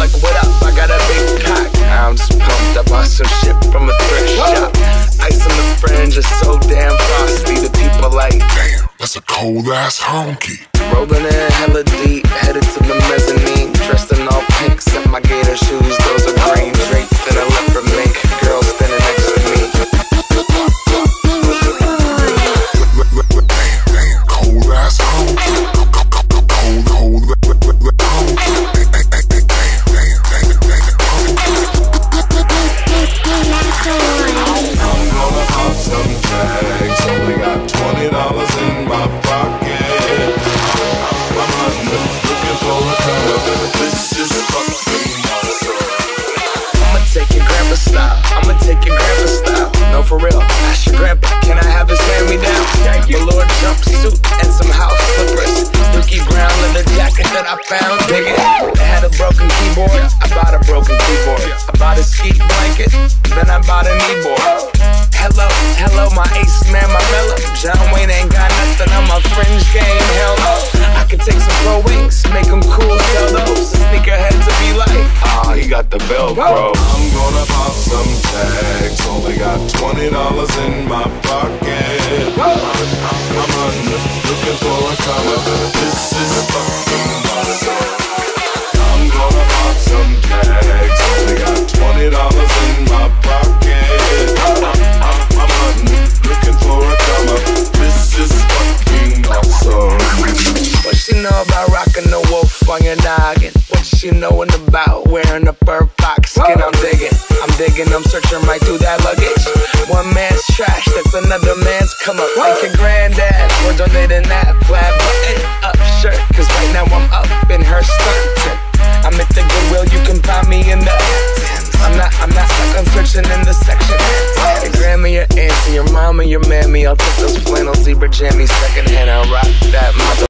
like, what up? I got a big cock. I'm just pumped. I bought some shit from a thrift shop. Ice on the fringe is so damn frosty. The people like, damn, that's a cold ass honky. Rolling in hella deep, headed to the mezzanine. Dressed in all pink, set my gator shoes. Those are green drapes that I left for mink. Girl standing next to me. Damn, cold ass honky. Cold I'm gonna pop some tags. Only got $20 in my pocket. I'm looking for a come. This is fucking awesome. I'ma take your grandpa style. I'ma take your grandpa style. No, for real. Ask your grandpa, can I have his hand-me-down? Velour jumpsuit and some house slippers. Dookie brown leather jacket that I found. Dig it. It had a broken keyboard. I bought a broken keyboard. I bought a ski blanket. Then I bought a kneeboard. Hello, hello, my ace man, my mellow. John Wayne ain't got nothing on my fringe game. Hell no. I can take some pro wings, make them cool, sell those. Sneakerheads to be like, ah, he got the Velcro. I'm gonna pop some tags. Only got $20 in my pocket. I'm looking for a come. This is fucking awesome. I'm gonna pop some tags. Only got $20 in my pocket. I'm looking for a come up. This is fucking awesome. What she know about rocking the wolf on your noggin? What she knowin' about wearing a fur fox skin? I'm digging, I'm searching right through that luggage. One man's trash, that's another man's come up. Thank your granddad for donating that plaid button up shirt. Cause right now I'm up in her skirt. I'm at the Goodwill, you can find me in the I'm not stuck, I'm searching in the section. Your grandma, your auntie, your mama, your mammy. I'll take those flannel zebra jammies secondhand. I'll rock that mother.